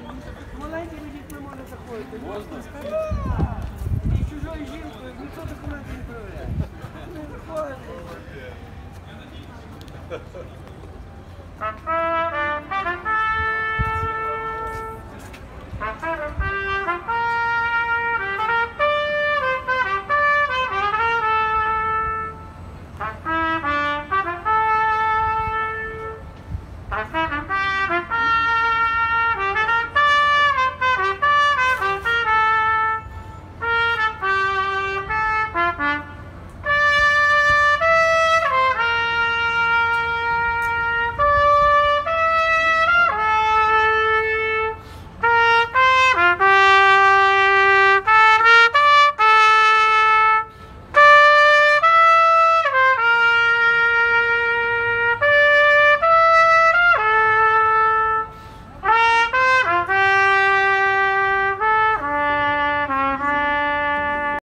Маленькими дітьми можна заходити. Можна? І з чужою жінкою ніхто документів не перевіряє. Не виходить. Thank you.